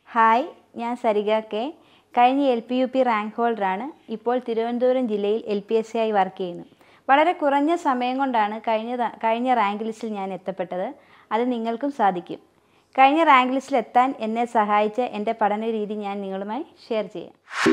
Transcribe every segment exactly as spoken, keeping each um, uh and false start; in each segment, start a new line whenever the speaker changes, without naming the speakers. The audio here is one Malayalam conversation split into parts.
ഹായ്, ഞാൻ സരിക കെ. കഴിഞ്ഞ L P U P rank ഹോൾഡറാണ്. ഇപ്പോൾ തിരുവനന്തപുരം ജില്ലയിൽ എൽ പി എസ് സി ആയി വർക്ക് ചെയ്യുന്നു. വളരെ കുറഞ്ഞ സമയം കൊണ്ടാണ് കഴിഞ്ഞ കഴിഞ്ഞ റാങ്ക് ലിസ്റ്റിൽ ഞാൻ എത്തപ്പെട്ടത്. അത് നിങ്ങൾക്കും സാധിക്കും. കഴിഞ്ഞ റാങ്ക് ലിസ്റ്റിൽ എത്താൻ എന്നെ സഹായിച്ച എൻ്റെ പഠന രീതി ഞാൻ നിങ്ങളുമായി ഷെയർ ചെയ്യാം.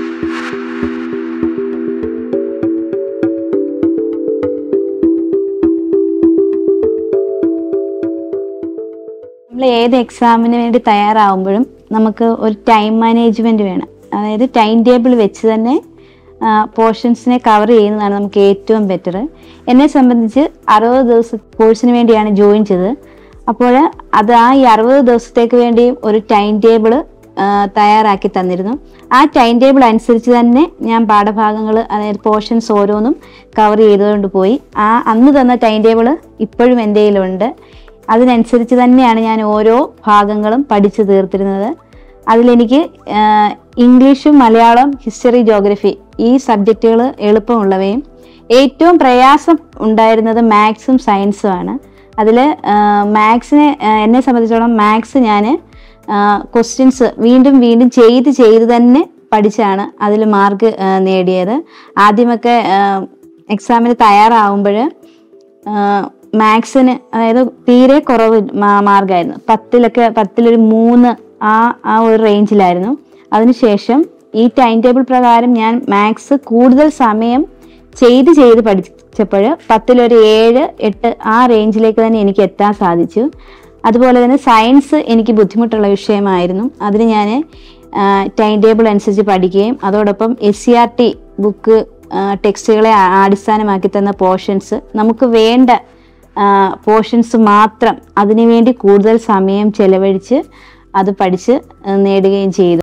നമ്മൾ ഏത് എക്സാമിന് വേണ്ടി തയ്യാറാവുമ്പോഴും നമുക്ക് ഒരു ടൈം മാനേജ്മെൻറ്റ് വേണം. അതായത് ടൈം ടേബിൾ വെച്ച് തന്നെ പോർഷൻസിനെ കവർ ചെയ്യുന്നതാണ് നമുക്ക് ഏറ്റവും ബെറ്റർ. എന്നെ സംബന്ധിച്ച് അറുപത് ദിവസ കോഴ്സിന് വേണ്ടിയാണ് ജോയിൻ ചെയ്തത്. അപ്പോൾ അത് ആ ഈ അറുപത് ദിവസത്തേക്ക് വേണ്ടി ഒരു ടൈം ടേബിൾ തയ്യാറാക്കി തന്നിരുന്നു. ആ ടൈം ടേബിൾ അനുസരിച്ച് തന്നെ ഞാൻ പാഠഭാഗങ്ങൾ, അതായത് പോർഷൻസ് ഓരോന്നും കവർ ചെയ്തുകൊണ്ട് പോയി. ആ അന്ന് തന്ന ടൈം ടേബിൾ ഇപ്പോഴും എൻ്റെ കയ്യിലുണ്ട്. അതിനനുസരിച്ച് തന്നെയാണ് ഞാൻ ഓരോ ഭാഗങ്ങളും പഠിച്ചു തീർത്തിരുന്നത്. അതിലെനിക്ക് ഇംഗ്ലീഷും മലയാളം, ഹിസ്റ്ററി, ജോഗ്രഫി ഈ സബ്ജക്റ്റുകൾ എളുപ്പമുള്ളവയും ഏറ്റവും പ്രയാസം ഉണ്ടായിരുന്നത് മാത്സും സയൻസുമാണ്. അതിൽ മാത്സിനെ എന്നെ സംബന്ധിച്ചോളം മാത്സ് ഞാൻ ക്വസ്റ്റ്യൻസ് വീണ്ടും വീണ്ടും ചെയ്ത് ചെയ്ത് തന്നെ പഠിച്ചാണ് അതിൽ മാർക്ക് നേടിയത്. ആദ്യമൊക്കെ എക്സാമിന് തയ്യാറാവുമ്പോൾ മാത്സിന് അതായത് തീരെ കുറവ് മാർക്കായിരുന്നു. പത്തിലൊക്കെ പത്തിലൊരു മൂന്ന് ആ ആ ഒരു റേഞ്ചിലായിരുന്നു. അതിനുശേഷം ഈ ടൈം ടേബിൾ പ്രകാരം ഞാൻ മാത്സ് കൂടുതൽ സമയം ചെയ്ത് ചെയ്ത് പഠിച്ചപ്പോൾ പത്തിലൊരു ഏഴ് എട്ട് ആ റേഞ്ചിലേക്ക് തന്നെ എനിക്ക് എത്താൻ സാധിച്ചു. അതുപോലെ തന്നെ സയൻസ് എനിക്ക് ബുദ്ധിമുട്ടുള്ള വിഷയമായിരുന്നു. അതിന് ഞാൻ ടൈം ടേബിൾ അനുസരിച്ച് പഠിക്കുകയും അതോടൊപ്പം S C R T book ടെക്സ്റ്റുകളെ അടിസ്ഥാനമാക്കി തന്ന പോർഷൻസ്, നമുക്ക് വേണ്ട പോർഷൻസ് മാത്രം അതിനുവേണ്ടി കൂടുതൽ സമയം ചെലവഴിച്ച് അത് പഠിച്ച് നേടുകയും ചെയ്തു.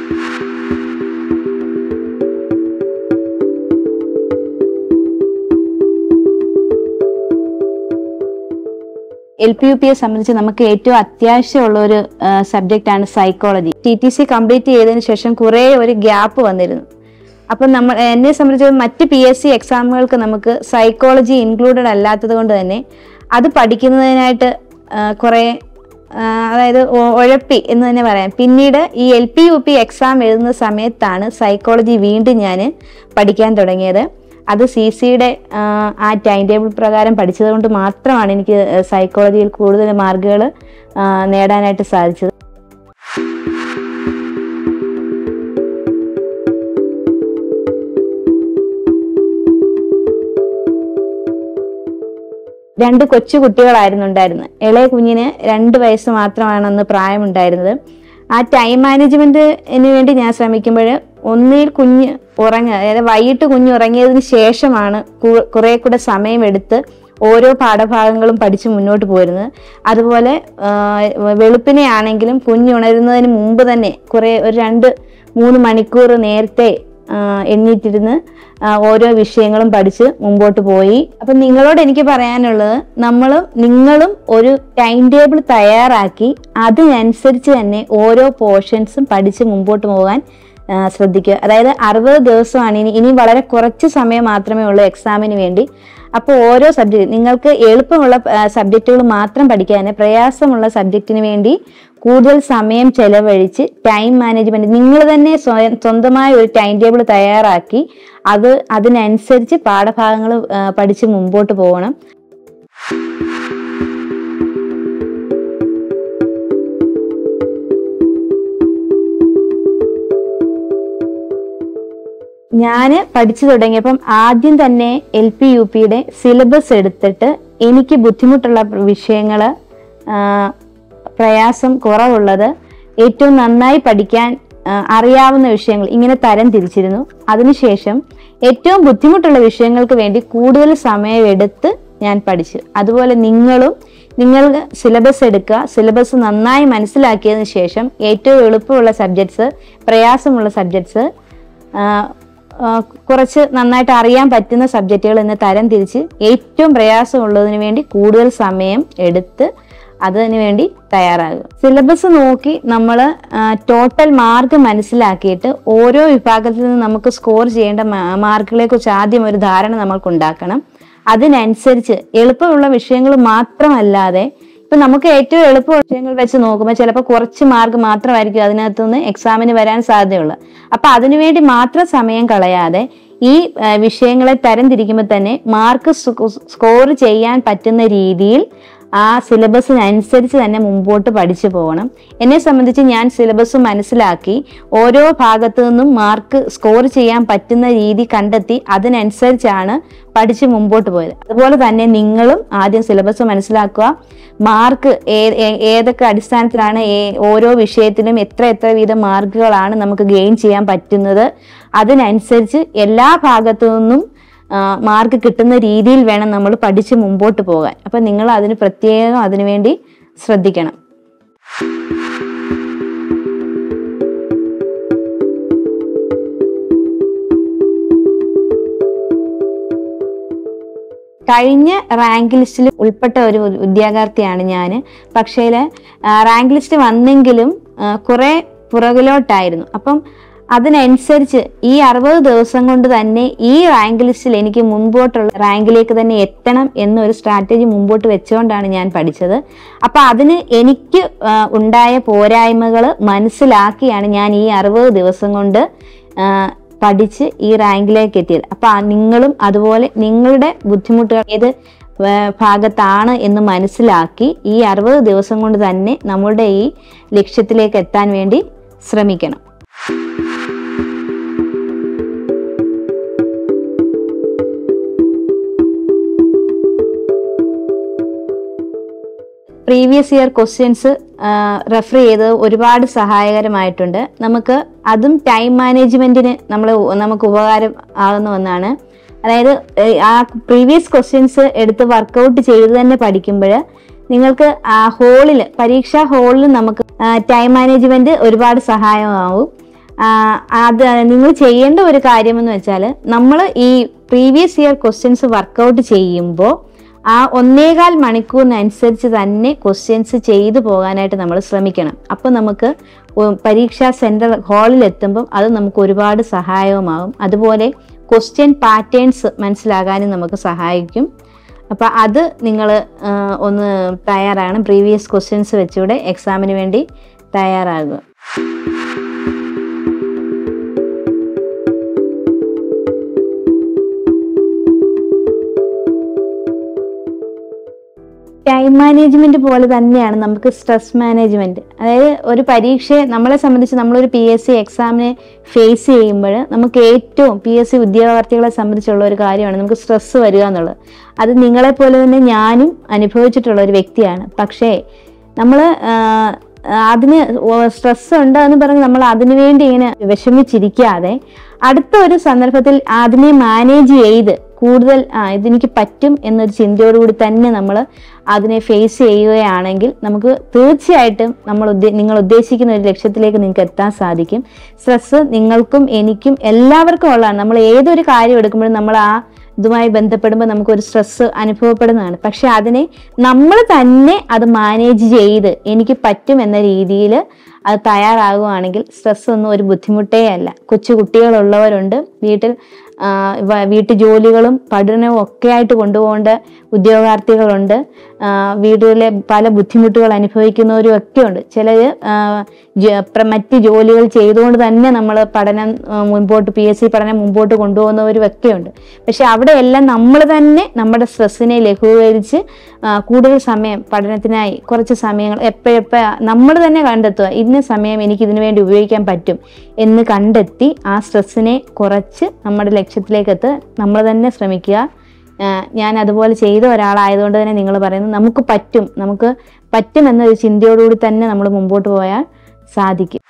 എൽ പി യു പിയെ സംബന്ധിച്ച് നമുക്ക് ഏറ്റവും അത്യാവശ്യമുള്ള ഒരു സബ്ജക്റ്റാണ് psychology. T T C complete ചെയ്തതിന് ശേഷം കുറേ ഒരു ഗ്യാപ്പ് വന്നിരുന്നു. അപ്പം നമ്മൾ എന്നെ സംബന്ധിച്ച് മറ്റ് പി എസ് സി എക്സാമുകൾക്ക് നമുക്ക് സൈക്കോളജി ഇൻക്ലൂഡഡ് അല്ലാത്തത് കൊണ്ട് തന്നെ അത് പഠിക്കുന്നതിനായിട്ട് കുറേ അതായത് ഉഴപ്പി എന്ന് തന്നെ പറയാം. പിന്നീട് ഈ L P U P exam എഴുതുന്ന സമയത്താണ് സൈക്കോളജി വീണ്ടും ഞാൻ പഠിക്കാൻ തുടങ്ങിയത്. അത് സി സിയുടെ ആ ടൈം ടേബിൾ പ്രകാരം പഠിച്ചത് കൊണ്ട് മാത്രമാണ് എനിക്ക് സൈക്കോളജിയിൽ കൂടുതൽ മാർക്കുകൾ നേടാനായിട്ട് സാധിച്ചത്. രണ്ട് കൊച്ചു കുട്ടികളായിരുന്നു ഉണ്ടായിരുന്നത്. ഇളയ കുഞ്ഞിന് രണ്ട് വയസ്സ് മാത്രമാണെന്ന് പ്രായമുണ്ടായിരുന്നത്. ആ ടൈം മാനേജ്മെന്റിന് വേണ്ടി ഞാൻ ശ്രമിക്കുമ്പോൾ ഒന്നിൽ കുഞ്ഞ് ഉറങ്ങുക, അതായത് വൈകിട്ട് കുഞ്ഞ് ഉറങ്ങിയതിന് ശേഷമാണ് കുറെ കൂടെ സമയമെടുത്ത് ഓരോ പാഠഭാഗങ്ങളും പഠിച്ച് മുന്നോട്ട് പോരുന്നത്. അതുപോലെ വെളുപ്പിനെ ആണെങ്കിലും കുഞ്ഞുണരുന്നതിന് മുമ്പ് തന്നെ കുറേ ഒരു രണ്ട് മൂന്ന് മണിക്കൂർ നേരത്തെ എണ്ണീറ്റിരുന്ന് ഓരോ വിഷയങ്ങളും പഠിച്ച് മുമ്പോട്ട് പോയി. അപ്പം നിങ്ങളോട് എനിക്ക് പറയാനുള്ളത്, നമ്മളും നിങ്ങളും ഒരു ടൈം ടേബിൾ തയ്യാറാക്കി അതിനനുസരിച്ച് തന്നെ ഓരോ പോർഷൻസും പഠിച്ച് മുമ്പോട്ട് പോകാൻ ശ്രദ്ധിക്കുക. അതായത് അറുപത് ദിവസമാണ് ഇനി ഇനി വളരെ കുറച്ച് സമയം മാത്രമേ ഉള്ളൂ എക്സാമിന് വേണ്ടി. അപ്പോൾ ഓരോ സബ്ജക്റ്റ് നിങ്ങൾക്ക് എളുപ്പമുള്ള സബ്ജക്റ്റുകൾ മാത്രം പഠിക്കാൻ, പ്രയാസമുള്ള സബ്ജക്റ്റിന് വേണ്ടി കൂടുതൽ സമയം ചെലവഴിച്ച് ടൈം മാനേജ്മെന്റ് നിങ്ങൾ തന്നെ സ്വയം സ്വന്തമായ ഒരു ടൈം ടേബിൾ തയ്യാറാക്കി അത് അതിനനുസരിച്ച് പാഠഭാഗങ്ങൾ പഠിച്ച് മുമ്പോട്ട് പോകണം. ഞാൻ പഠിച്ചു തുടങ്ങിയപ്പം ആദ്യം തന്നെ എൽ പി യു പിയുടെ സിലബസ് എടുത്തിട്ട് എനിക്ക് ബുദ്ധിമുട്ടുള്ള വിഷയങ്ങൾ, പ്രയാസം കുറവുള്ളത്, ഏറ്റവും നന്നായി പഠിക്കാൻ അറിയാവുന്ന വിഷയങ്ങൾ ഇങ്ങനെ തരം തിരിച്ചിരുന്നു. അതിനുശേഷം ഏറ്റവും ബുദ്ധിമുട്ടുള്ള വിഷയങ്ങൾക്ക് വേണ്ടി കൂടുതൽ സമയമെടുത്ത് ഞാൻ പഠിച്ചു. അതുപോലെ നിങ്ങളും നിങ്ങൾ സിലബസ് എടുക്കുക. സിലബസ് നന്നായി മനസ്സിലാക്കിയതിന് ശേഷം ഏറ്റവും എളുപ്പമുള്ള സബ്ജക്ട്സ്, പ്രയാസമുള്ള സബ്ജക്ട്സ്, കുറച്ച് നന്നായിട്ട് അറിയാൻ പറ്റുന്ന സബ്ജക്റ്റുകൾ എന്ന് തരം തിരിച്ച് ഏറ്റവും പ്രയാസമുള്ളതിന് വേണ്ടി കൂടുതൽ സമയം എടുത്ത് അതിന് വേണ്ടി തയ്യാറാകുക. സിലബസ് നോക്കി നമ്മൾ ടോട്ടൽ മാർക്ക് മനസ്സിലാക്കിയിട്ട് ഓരോ വിഭാഗത്തിൽ നിന്ന് നമുക്ക് സ്കോർ ചെയ്യേണ്ട മാർക്കുകളെ കുറിച്ച് ആദ്യം ഒരു ധാരണ നമ്മൾക്ക് ഉണ്ടാക്കണം. അതിനനുസരിച്ച് എളുപ്പമുള്ള വിഷയങ്ങൾ മാത്രമല്ലാതെ ഇപ്പൊ നമുക്ക് ഏറ്റവും എളുപ്പ വിഷയങ്ങൾ വെച്ച് നോക്കുമ്പോൾ ചിലപ്പോൾ കുറച്ച് മാർക്ക് മാത്രമായിരിക്കും അതിനകത്തുനിന്ന് എക്സാമിന് വരാൻ സാധ്യതയുള്ളത്. അപ്പൊ അതിനുവേണ്ടി മാത്രം സമയം കളയാതെ ഈ വിഷയങ്ങളെ തരംതിരിക്കുമ്പോൾ തന്നെ മാർക്ക് സ്കോർ ചെയ്യാൻ പറ്റുന്ന രീതിയിൽ ആ സിലബസിനനുസരിച്ച് തന്നെ മുമ്പോട്ട് പഠിച്ചു പോകണം. എന്നെ സംബന്ധിച്ച് ഞാൻ സിലബസ് മനസ്സിലാക്കി ഓരോ ഭാഗത്തു നിന്നും മാർക്ക് സ്കോർ ചെയ്യാൻ പറ്റുന്ന രീതി കണ്ടെത്തി അതിനനുസരിച്ചാണ് പഠിച്ച് മുമ്പോട്ട് പോയത്. അതുപോലെ തന്നെ നിങ്ങളും ആദ്യം സിലബസ് മനസ്സിലാക്കുക, മാർക്ക് ഏതൊക്കെ അടിസ്ഥാനത്തിലാണ് ഓരോ വിഷയത്തിലും എത്ര എത്ര വീതം മാർക്കുകളാണ് നമുക്ക് ഗെയിൻ ചെയ്യാൻ പറ്റുന്നത്, അതിനനുസരിച്ച് എല്ലാ ഭാഗത്തു നിന്നും മാർക്ക് കിട്ടുന്ന രീതിയിൽ വേണം നമ്മൾ പഠിച്ച് മുമ്പോട്ട് പോകാൻ. അപ്പം നിങ്ങൾ അതിന് പ്രത്യേകം അതിനുവേണ്ടി ശ്രദ്ധിക്കണം. കഴിഞ്ഞ റാങ്ക് ലിസ്റ്റിൽ ഉൾപ്പെട്ട ഒരു ഉദ്യോഗാർത്ഥിയാണ് ഞാൻ. പക്ഷേ റാങ്ക് ലിസ്റ്റ് വന്നെങ്കിലും കുറെ പുറകിലോട്ടായിരുന്നു. അപ്പം അതിനനുസരിച്ച് ഈ അറുപത് ദിവസം കൊണ്ട് തന്നെ ഈ റാങ്ക് ലിസ്റ്റിൽ എനിക്ക് മുൻപോട്ടുള്ള റാങ്കിലേക്ക് തന്നെ എത്തണം എന്നൊരു സ്ട്രാറ്റജി മുമ്പോട്ട് വെച്ചുകൊണ്ടാണ് ഞാൻ പഠിച്ചത്. അപ്പൊ അതിന് എനിക്ക് ഉണ്ടായ പോരായ്മകൾ മനസ്സിലാക്കിയാണ് ഞാൻ ഈ അറുപത് ദിവസം കൊണ്ട് പഠിച്ച് ഈ റാങ്കിലേക്ക് എത്തിയത്. അപ്പൊ നിങ്ങളും അതുപോലെ നിങ്ങളുടെ ബുദ്ധിമുട്ടുകൾ ഏത് ഭാഗത്താണ് എന്ന് മനസ്സിലാക്കി ഈ അറുപത് ദിവസം കൊണ്ട് തന്നെ നമ്മളുടെ ഈ ലക്ഷ്യത്തിലേക്ക് എത്താൻ വേണ്ടി ശ്രമിക്കണം. പ്രീവിയസ് ഇയർ ക്വസ്റ്റ്യൻസ് റെഫർ ചെയ്ത് ഒരുപാട് സഹായകരമായിട്ടുണ്ട്. നമുക്ക് അതും ടൈം മാനേജ്മെന്റിന് നമ്മൾ നമുക്ക് ഉപകാരം ആകുന്ന ഒന്നാണ്. അതായത് ആ പ്രീവിയസ് ക്വസ്റ്റ്യൻസ് എടുത്ത് വർക്കൗട്ട് ചെയ്ത് തന്നെ പഠിക്കുമ്പോൾ നിങ്ങൾക്ക് ആ ഹോളിൽ പരീക്ഷാ ഹോളിൽ നമുക്ക് ടൈം മാനേജ്മെന്റ് ഒരുപാട് സഹായമാവും. അത് നിങ്ങൾ ചെയ്യേണ്ട ഒരു കാര്യമെന്ന് വെച്ചാൽ നമ്മൾ ഈ പ്രീവിയസ് ഇയർ ക്വസ്റ്റ്യൻസ് വർക്കൗട്ട് ചെയ്യുമ്പോൾ ആ ഒന്നേകാൽ മണിക്കൂറിനനുസരിച്ച് തന്നെ ക്വസ്റ്റ്യൻസ് ചെയ്തു പോകാനായിട്ട് നമ്മൾ ശ്രമിക്കണം. അപ്പോൾ നമുക്ക് പരീക്ഷാ സെന്റർ ഹാളിൽ എത്തുമ്പം അത് നമുക്ക് ഒരുപാട് സഹായവുമാകും. അതുപോലെ ക്വസ്റ്റ്യൻ പാറ്റേൺസ് മനസ്സിലാകാനും നമുക്ക് സഹായിക്കും. അപ്പം അത് നിങ്ങൾ ഒന്ന് തയ്യാറാകണം. പ്രീവിയസ് ക്വസ്റ്റ്യൻസ് വെച്ചുകൂടെ എക്സാമിന് വേണ്ടി തയ്യാറാകുക. ടൈം മാനേജ്മെന്റ് പോലെ തന്നെയാണ് നമുക്ക് സ്ട്രെസ് മാനേജ്മെന്റ്. അതായത് ഒരു പരീക്ഷയെ നമ്മളെ സംബന്ധിച്ച് നമ്മളൊരു പി എസ് സി എക്സാമിനെ ഫേസ് ചെയ്യുമ്പോൾ നമുക്ക് ഏറ്റവും പി എസ് സി ഉദ്യോഗാർത്ഥികളെ സംബന്ധിച്ചുള്ള ഒരു കാര്യമാണ് നമുക്ക് സ്ട്രെസ് വരിക എന്നുള്ളത്. അത് നിങ്ങളെപ്പോലെ തന്നെ ഞാനും അനുഭവിച്ചിട്ടുള്ള ഒരു വ്യക്തിയാണ്. പക്ഷേ നമ്മൾ അതിന് സ്ട്രെസ് ഉണ്ട് എന്ന് പറഞ്ഞ് നമ്മൾ അതിനു വേണ്ടി ഇങ്ങനെ വിഷമിച്ചിരിക്കാതെ അടുത്ത ഒരു സന്ദർഭത്തിൽ അതിനെ മാനേജ് ചെയ്ത് കൂടുതൽ ആ ഇതെനിക്ക് പറ്റും എന്നൊരു ചിന്തയോടുകൂടി തന്നെ നമ്മൾ അതിനെ ഫേസ് ചെയ്യുകയാണെങ്കിൽ നമുക്ക് തീർച്ചയായിട്ടും നമ്മൾ ഉദ്ദേ നിങ്ങൾ ഉദ്ദേശിക്കുന്ന ഒരു ലക്ഷ്യത്തിലേക്ക് നിങ്ങൾക്ക് എത്താൻ സാധിക്കും. സ്ട്രെസ് നിങ്ങൾക്കും എനിക്കും എല്ലാവർക്കും ഉള്ളതാണ്. നമ്മൾ ഏതൊരു കാര്യം എടുക്കുമ്പോഴും നമ്മൾ ആ ഇതുമായി ബന്ധപ്പെടുമ്പോൾ നമുക്കൊരു സ്ട്രെസ് അനുഭവപ്പെടുന്നതാണ്. പക്ഷെ അതിനെ നമ്മൾ തന്നെ അത് മാനേജ് ചെയ്ത് എനിക്ക് പറ്റും എന്ന രീതിയിൽ അത് തയ്യാറാകുകയാണെങ്കിൽ സ്ട്രെസ് ഒന്നും ഒരു ബുദ്ധിമുട്ടേ അല്ല. കൊച്ചു കുട്ടികളുള്ളവരുണ്ട്, വീട്ടിൽ വീട്ടു ജോലികളും പഠനവും ഒക്കെ ആയിട്ട് കൊണ്ടുപോകേണ്ട ഉദ്യോഗാർത്ഥികളുണ്ട്, വീട്ടിലെ പല ബുദ്ധിമുട്ടുകൾ അനുഭവിക്കുന്നവരും ഒക്കെ ഉണ്ട്. ചിലർ മറ്റ് ജോലികൾ ചെയ്തുകൊണ്ട് തന്നെ നമ്മൾ പഠനം മുൻപോട്ട് പി എസ് സി പഠനം മുമ്പോട്ട് കൊണ്ടുപോകുന്നവരും ഒക്കെ ഉണ്ട്. പക്ഷെ അവിടെയെല്ലാം നമ്മൾ തന്നെ നമ്മുടെ സ്ട്രെസ്സിനെ ലഘൂകരിച്ച് കൂടുതൽ സമയം പഠനത്തിനായി കുറച്ച് സമയങ്ങൾ എപ്പോഴെപ്പോൾ നമ്മൾ തന്നെ കണ്ടെത്തുക, ഇന്ന സമയം എനിക്ക് ഇതിനു വേണ്ടി ഉപയോഗിക്കാൻ പറ്റും എന്ന് കണ്ടെത്തി ആ സ്ട്രെസ്സിനെ കുറച്ച് നമ്മുടെ ലക്ഷ്യത്തിലേക്ക് എത്താൻ നമ്മൾ തന്നെ ശ്രമിക്കുക. ഞാൻ അതുപോലെ ചെയ്ത ഒരാളായതുകൊണ്ട് തന്നെ നിങ്ങൾ പറയുന്നത് നമുക്ക് പറ്റും നമുക്ക് പറ്റും എന്നൊരു ചിന്തയോടുകൂടി തന്നെ നമ്മൾ മുമ്പോട്ട് പോയാൽ സാധിക്കും.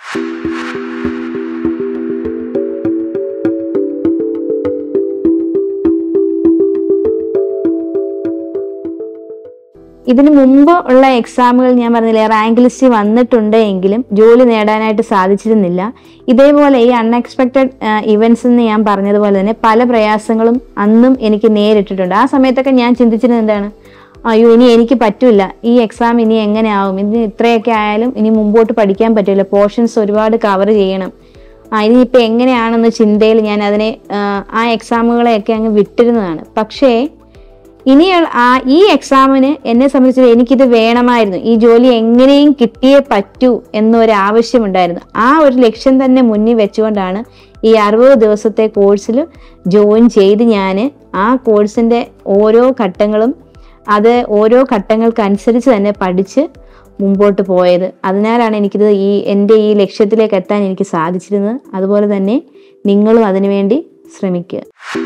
ഇതിനു മുമ്പ് ഉള്ള എക്സാമുകൾ ഞാൻ പറഞ്ഞില്ലേ റാങ്ക് ലിസ്റ്റ് വന്നിട്ടുണ്ട് എങ്കിലും ജോലി നേടാനായിട്ട് സാധിച്ചിരുന്നില്ല. ഇതേപോലെ ഈ അൺഎക്സ്പെക്റ്റഡ് ഇവന്റ്സ് എന്ന് ഞാൻ പറഞ്ഞതുപോലെ തന്നെ പല പ്രയാസങ്ങളും അന്നും എനിക്ക് നേരിട്ടിട്ടുണ്ട്. ആ സമയത്തൊക്കെ ഞാൻ ചിന്തിച്ചിരുന്നത് എന്താണ്, അയ്യോ ഇനി എനിക്ക് പറ്റില്ല, ഈ എക്സാം ഇനി എങ്ങനെയാവും, ഇനി ഇത്രയൊക്കെ ആയാലും ഇനി മുമ്പോട്ട് പഠിക്കാൻ പറ്റില്ല, പോർഷൻസ് ഒരുപാട് കവർ ചെയ്യണം, ആ ഇനിയിപ്പോൾ എങ്ങനെയാണെന്ന ചിന്തയിൽ ഞാൻ അതിനെ ആ എക്സാമുകളെയൊക്കെ അങ്ങ് വിട്ടിരുന്നതാണ്. പക്ഷേ ഇനി ആ ഈ എക്സാമിന് എന്നെ സംബന്ധിച്ച് എനിക്കിത് വേണമായിരുന്നു, ഈ ജോലി എങ്ങനെയും കിട്ടിയേ പറ്റൂ എന്നൊരു ആവശ്യമുണ്ടായിരുന്നു. ആ ഒരു ലക്ഷ്യം തന്നെ മുന്നിൽ വെച്ചുകൊണ്ടാണ് ഈ അറുപത് ദിവസത്തെ കോഴ്സിൽ ജോയിൻ ചെയ്ത് ഞാൻ ആ കോഴ്സിൻ്റെ ഓരോ ഘട്ടങ്ങളും അത് ഓരോ ഘട്ടങ്ങൾക്കനുസരിച്ച് തന്നെ പഠിച്ച് മുമ്പോട്ട് പോയത്. അതിനാലാണ് എനിക്കിത് ഈ എൻ്റെ ഈ ലക്ഷ്യത്തിലേക്ക് എത്താൻ എനിക്ക് സാധിച്ചിരുന്നത്. അതുപോലെ തന്നെ നിങ്ങളും അതിനുവേണ്ടി ശ്രമിക്കുക.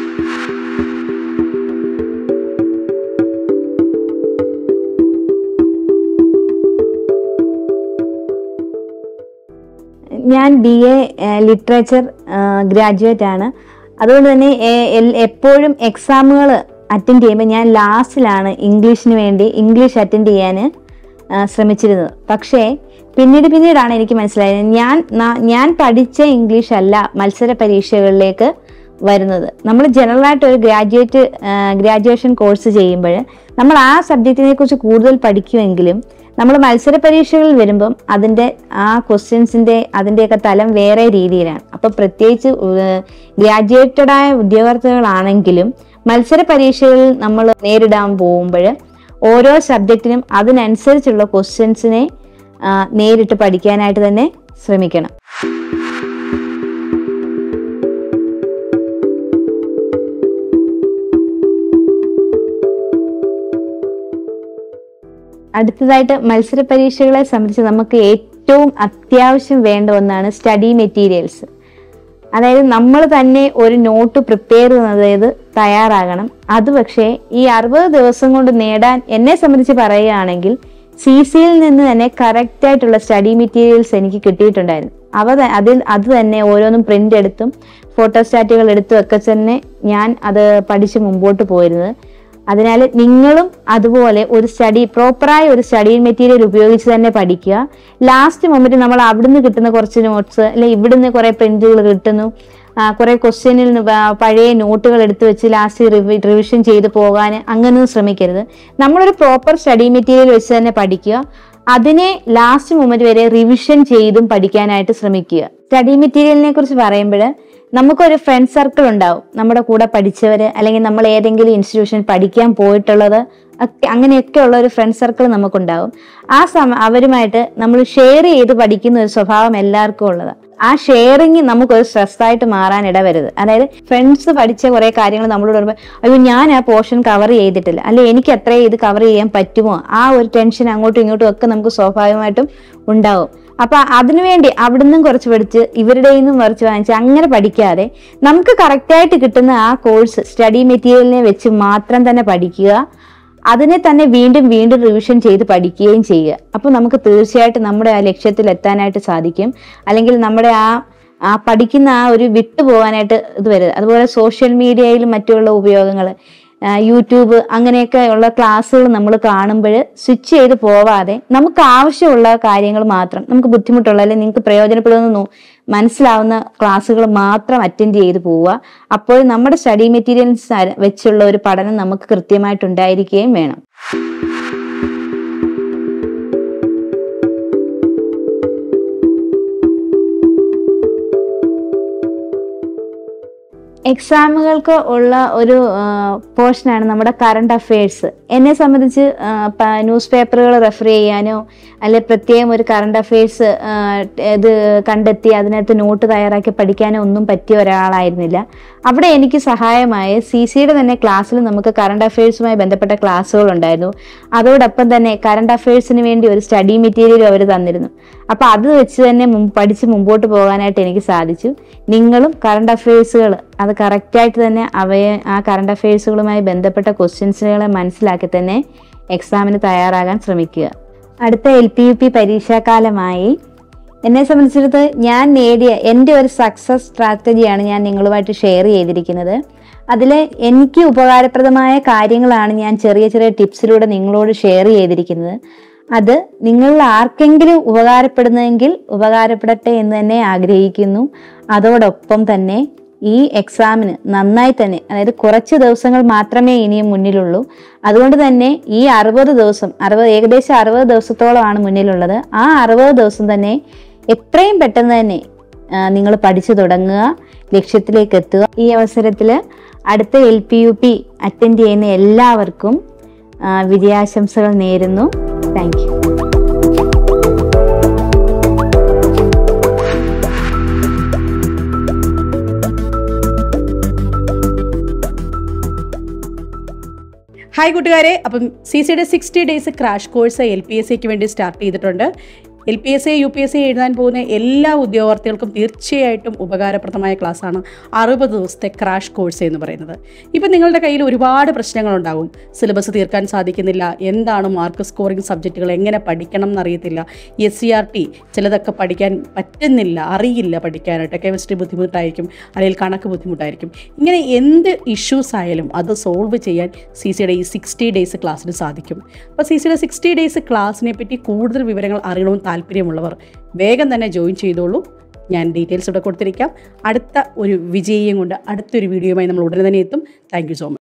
ഞാൻ ബി എ ലിറ്ററേച്ചർ ഗ്രാജുവേറ്റ് ആണ്. അതുകൊണ്ട് തന്നെ എപ്പോഴും എക്സാമുകൾ അറ്റൻഡ് ചെയ്യുമ്പോൾ ഞാൻ ലാസ്റ്റിലാണ് ഇംഗ്ലീഷിന് വേണ്ടി ഇംഗ്ലീഷ് അറ്റൻഡ് ചെയ്യാൻ ശ്രമിച്ചിരുന്നത്. പക്ഷേ പിന്നീട് പിന്നീടാണ് എനിക്ക് മനസ്സിലായത് ഞാൻ ഞാൻ പഠിച്ച ഇംഗ്ലീഷ് അല്ല മത്സര പരീക്ഷകളിലേക്ക് വരുന്നത്. നമ്മൾ ജനറലായിട്ട് ഒരു ഗ്രാജുവേറ്റ് ഗ്രാജുവേഷൻ കോഴ്സ് ചെയ്യുമ്പോൾ നമ്മൾ ആ സബ്ജക്റ്റിനെ കുറിച്ച് കൂടുതൽ പഠിക്കുമെങ്കിലും നമ്മൾ മത്സര പരീക്ഷകളിൽ വരുമ്പം അതിൻ്റെ ആ ക്വസ്റ്റ്യൻസിൻ്റെ അതിൻ്റെയൊക്കെ തലം വേറെ രീതിയിലാണ്. അപ്പോൾ പ്രത്യേകിച്ച് ഗ്രാജുവേറ്റഡായ ഉദ്യോഗാർത്ഥികളാണെങ്കിലും മത്സര പരീക്ഷകളിൽ നമ്മൾ നേരിടാൻ പോകുമ്പോൾ ഓരോ സബ്ജക്റ്റിനും അതിനനുസരിച്ചുള്ള ക്വസ്റ്റ്യൻസിനെ നേരിട്ട് പഠിക്കാനായിട്ട് തന്നെ ശ്രമിക്കണം. അടുത്തതായിട്ട് മത്സര പരീക്ഷകളെ സംബന്ധിച്ച് നമുക്ക് ഏറ്റവും അത്യാവശ്യം വേണ്ട ഒന്നാണ് സ്റ്റഡി മെറ്റീരിയൽസ്. അതായത് നമ്മൾ തന്നെ ഒരു നോട്ട് പ്രിപ്പയർ ചെയ്യുന്നത് തയ്യാറാകണം. അത് പക്ഷേ ഈ അറുപത് ദിവസം കൊണ്ട് നേടാൻ എന്നെ സംബന്ധിച്ച് പറയുകയാണെങ്കിൽ സി സിയിൽ നിന്ന് തന്നെ കറക്റ്റ് ആയിട്ടുള്ള സ്റ്റഡി മെറ്റീരിയൽസ് എനിക്ക് കിട്ടിയിട്ടുണ്ടായിരുന്നു. അവ അതിൽ അത് തന്നെ ഓരോന്നും പ്രിന്റ് എടുത്തും ഫോട്ടോസ്റ്റാറ്റുകൾ എടുത്തും ഒക്കെ തന്നെ ഞാൻ അത് പഠിച്ച് മുമ്പോട്ട് പോയിരുന്നത്. അതിനാൽ നിങ്ങളും അതുപോലെ ഒരു സ്റ്റഡി പ്രോപ്പറായ ഒരു സ്റ്റഡി മെറ്റീരിയൽ ഉപയോഗിച്ച് തന്നെ പഠിക്കുക. ലാസ്റ്റ് മൊമെന്റ് നമ്മൾ അവിടുന്ന് കിട്ടുന്ന കുറച്ച് നോട്ട്സ് അല്ലെ ഇവിടുന്ന് കുറെ പ്രിന്റുകൾ കിട്ടുന്നു, കുറെ ക്വസ്റ്റ്യനിൽ പഴയ നോട്ടുകൾ എടുത്തു വെച്ച് ലാസ്റ്റ് റിവിഷൻ ചെയ്ത് പോകാൻ അങ്ങനെയൊന്നും ശ്രമിക്കരുത്. നമ്മളൊരു പ്രോപ്പർ സ്റ്റഡി മെറ്റീരിയൽ വെച്ച് തന്നെ പഠിക്കുക. അതിനെ ലാസ്റ്റ് മൊമെന്റ് വരെ റിവിഷൻ ചെയ്തും പഠിക്കാനായിട്ട് ശ്രമിക്കുക. സ്റ്റഡി മെറ്റീരിയലിനെ കുറിച്ച് പറയുമ്പോൾ നമുക്കൊരു ഫ്രണ്ട് സർക്കിൾ ഉണ്ടാവും, നമ്മുടെ കൂടെ പഠിച്ചവര് അല്ലെങ്കിൽ നമ്മൾ ഏതെങ്കിലും ഇൻസ്റ്റിറ്റ്യൂഷൻ പഠിക്കാൻ പോയിട്ടുള്ളത് അങ്ങനെയൊക്കെ ഉള്ള ഒരു ഫ്രണ്ട് സർക്കിൾ നമുക്കുണ്ടാവും. ആ സമ അവരുമായിട്ട് നമ്മൾ ഷെയർ ചെയ്ത് പഠിക്കുന്ന ഒരു സ്വഭാവം എല്ലാവർക്കും ഉള്ളത്. ആ ഷെയറിങ് നമുക്കൊരു സ്ട്രെസ്സായിട്ട് മാറാൻ ഇടവരുത്. അതായത് ഫ്രണ്ട്സ് പഠിച്ച കുറെ കാര്യങ്ങൾ നമ്മളോട് പറയുമ്പോൾ അയ്യോ ഞാൻ ആ പോർഷൻ കവർ ചെയ്തിട്ടില്ല, അല്ലെ എനിക്ക് എത്ര ഇത് കവർ ചെയ്യാൻ പറ്റുമോ, ആ ഒരു ടെൻഷൻ അങ്ങോട്ടും ഇങ്ങോട്ടും ഒക്കെ നമുക്ക് സ്വാഭാവികമായിട്ടും ഉണ്ടാവും. അപ്പൊ അതിനുവേണ്ടി അവിടുന്നും കുറച്ച് പഠിച്ച് ഇവരുടെ നിന്നും കുറച്ച് വാങ്ങിച്ച് അങ്ങനെ പഠിക്കാതെ നമുക്ക് കറക്റ്റായിട്ട് കിട്ടുന്ന ആ കോഴ്സ് സ്റ്റഡി മെറ്റീരിയലിനെ വെച്ച് മാത്രം തന്നെ പഠിക്കുക. അതിനെ തന്നെ വീണ്ടും വീണ്ടും റിവിഷൻ ചെയ്ത് പഠിക്കുകയും ചെയ്യുക. അപ്പൊ നമുക്ക് തീർച്ചയായിട്ടും നമ്മുടെ ആ ലക്ഷ്യത്തിൽ എത്താനായിട്ട് സാധിക്കും. അല്ലെങ്കിൽ നമ്മുടെ ആ ആ പഠിക്കുന്ന ആ ഒരു വിട്ടുപോകാനായിട്ട് ഇത് വരരുത്. അതുപോലെ സോഷ്യൽ മീഡിയയിലും മറ്റുള്ള ഉപയോഗങ്ങൾ, യൂട്യൂബ് അങ്ങനെയൊക്കെ ഉള്ള ക്ലാസ്സുകൾ നമ്മൾ കാണുമ്പോൾ സ്വിച്ച് ചെയ്ത് പോവാതെ നമുക്ക് ആവശ്യമുള്ള കാര്യങ്ങൾ മാത്രം, നമുക്ക് ബുദ്ധിമുട്ടുള്ള അല്ലെങ്കിൽ നിങ്ങൾക്ക് പ്രയോജനപ്പെടുന്ന മനസ്സിലാവുന്ന ക്ലാസ്സുകൾ മാത്രം അറ്റൻഡ് ചെയ്ത് പോവുക. അപ്പോൾ നമ്മുടെ സ്റ്റഡി മെറ്റീരിയൽസ് വെച്ചുള്ള ഒരു പഠനം നമുക്ക് കൃത്യമായിട്ടുണ്ടായിരിക്കുകയും വേണം. എക്സാമുകൾക്ക് ഉള്ള ഒരു പോർഷനാണ് നമ്മുടെ കറണ്ട് അഫയേഴ്സ്. എന്നെ സംബന്ധിച്ച് ന്യൂസ് പേപ്പറുകൾ റെഫർ ചെയ്യാനോ അല്ലെ പ്രത്യേകം ഒരു കറണ്ട് അഫയേഴ്സ് ഇത് കണ്ടെത്തി അതിനകത്ത് നോട്ട് തയ്യാറാക്കി പഠിക്കാനോ ഒന്നും പറ്റിയ ഒരാളായിരുന്നില്ല. അവിടെ എനിക്ക് സഹായമായ സി സിയുടെ തന്നെ ക്ലാസ്സിൽ നമുക്ക് കറണ്ട് അഫയേഴ്സുമായി ബന്ധപ്പെട്ട ക്ലാസ്സുകൾ ഉണ്ടായിരുന്നു. അതോടൊപ്പം തന്നെ കറണ്ട് അഫയേഴ്സിന് വേണ്ടി ഒരു സ്റ്റഡി മെറ്റീരിയലും അവർ തന്നിരുന്നു. അപ്പൊ അത് വെച്ച് തന്നെ പഠിച്ച് മുമ്പോട്ട് പോകാനായിട്ട് എനിക്ക് സാധിച്ചു. നിങ്ങളും കറണ്ട് അഫയേഴ്സുകൾ അത് കറക്റ്റായിട്ട് തന്നെ അവയെ ആ കറണ്ട് അഫയേഴ്സുകളുമായി ബന്ധപ്പെട്ട ക്വസ്റ്റ്യൻസുകളെ മനസ്സിലാക്കി തന്നെ എക്സാമിന് തയ്യാറാകാൻ ശ്രമിക്കുക. അടുത്ത എൽ പി യു പി പരീക്ഷാകാലമായി എന്നെ സംബന്ധിച്ചിടത്തോളം ഞാൻ നേടിയ എൻ്റെ ഒരു സക്സസ് സ്ട്രാറ്റജിയാണ് ഞാൻ നിങ്ങളുമായിട്ട് ഷെയർ ചെയ്തിരിക്കുന്നത്. അതിൽ എനിക്ക് ഉപകാരപ്രദമായ കാര്യങ്ങളാണ് ഞാൻ ചെറിയ ചെറിയ ടിപ്സിലൂടെ നിങ്ങളോട് ഷെയർ ചെയ്തിരിക്കുന്നത്. അത് നിങ്ങൾ ആർക്കെങ്കിലും ഉപകാരപ്പെടുന്നതെങ്കിൽ ഉപകാരപ്പെടട്ടെ എന്ന് തന്നെ ആഗ്രഹിക്കുന്നു. അതോടൊപ്പം തന്നെ ഈ എക്സാമിന് നന്നായി തന്നെ, അതായത് കുറച്ച് ദിവസങ്ങൾ മാത്രമേ ഇനിയും മുന്നിലുള്ളൂ. അതുകൊണ്ട് തന്നെ ഈ അറുപത് ദിവസം അറുപത് ഏകദേശം അറുപത് ദിവസത്തോളമാണ് മുന്നിലുള്ളത്. ആ അറുപത് ദിവസം തന്നെ എത്രയും പെട്ടെന്ന് തന്നെ നിങ്ങൾ പഠിച്ചു തുടങ്ങുക. ലക്ഷ്യത്തിലേക്ക് എത്തുക. ഈ അവസരത്തിൽ അടുത്ത L P U P attend ചെയ്യുന്ന എല്ലാവർക്കും വിജയാശംസകൾ നേരുന്നു. Thank you.
ഹായ് കൂട്ടുകാരെ, അപ്പം സി സിയുടെ sixty days crash course L P S സിക്ക് വേണ്ടി സ്റ്റാർട്ട് ചെയ്തിട്ടുണ്ട്. L P S C U P S C എഴുതാൻ പോകുന്ന എല്ലാ ഉദ്യോഗാർത്ഥികൾക്കും തീർച്ചയായിട്ടും ഉപകാരപ്രദമായ ക്ലാസ്സാണ് അറുപത് ദിവസത്തെ ക്രാഷ് കോഴ്സ് എന്ന് പറയുന്നത്. ഇപ്പം നിങ്ങളുടെ കയ്യിൽ ഒരുപാട് പ്രശ്നങ്ങളുണ്ടാകും. സിലബസ് തീർക്കാൻ സാധിക്കുന്നില്ല, എന്താണ് മാർക്ക് സ്കോറിംഗ് സബ്ജക്റ്റുകൾ, എങ്ങനെ പഠിക്കണം എന്നറിയത്തില്ല, എസ് സി ആർ ടി ചിലതൊക്കെ പഠിക്കാൻ പറ്റുന്നില്ല, അറിയില്ല പഠിക്കാനായിട്ട്, കെമിസ്ട്രി ബുദ്ധിമുട്ടായിരിക്കും, അല്ലെങ്കിൽ കണക്ക് ബുദ്ധിമുട്ടായിരിക്കും. ഇങ്ങനെ എന്ത് ഇഷ്യൂസ് ആയാലും അത് സോൾവ് ചെയ്യാൻ സി സിയുടെ ഈ സിക്സ്റ്റി ഡേയ്സ് ക്ലാസ്സിന് സാധിക്കും. അപ്പോൾ സി സിയുടെ സിക്സ്റ്റി ഡേയ്സ് ക്ലാസ്സിനെ പറ്റി കൂടുതൽ വിവരങ്ങൾ അറിയണമെന്ന് താല്പര്യമുള്ളവർ വേഗം തന്നെ ജോയിൻ ചെയ്തോളൂ. ഞാൻ ഡീറ്റെയിൽസ് ഇവിടെ കൊടുത്തിരിക്കാം. അടുത്ത ഒരു വിജയം കൊണ്ട് അടുത്തൊരു വീഡിയോയുമായി നമ്മൾ ഉടനെ തന്നെ എത്തും. Thank you so much.